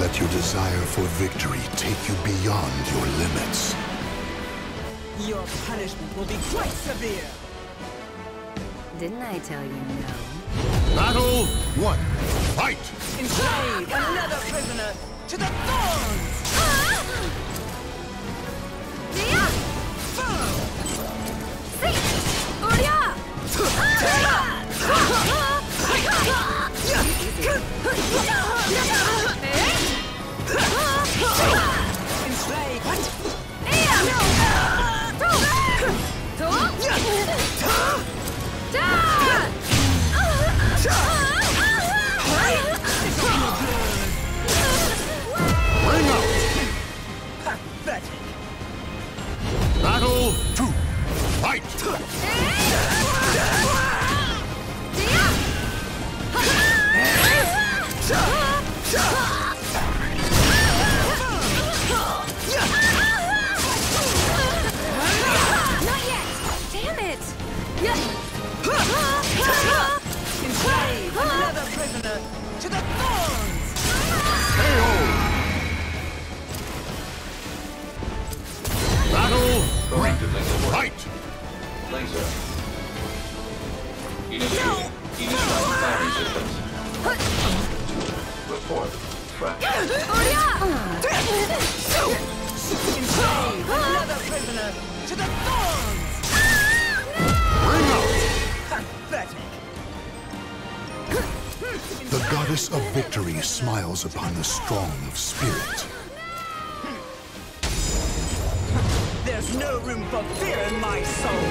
let your desire for victory take you beyond your limits. Your punishment will be quite severe. Didn't I tell you no? Battle 1. Fight! Enslave another prisoner to the thorns! Enslave! Bring out! Pathetic! Battle 2. Fight! Not yet! Damn it! Enslave another prisoner to the thorns! KO! Battle 3. Fight! Laser. Initiating firing systems. Report. Fracture. Enslave another prisoner to the thorns! Bring out! Pathetic! The goddess of victory smiles upon the strong of spirit. There's no room for fear in my soul!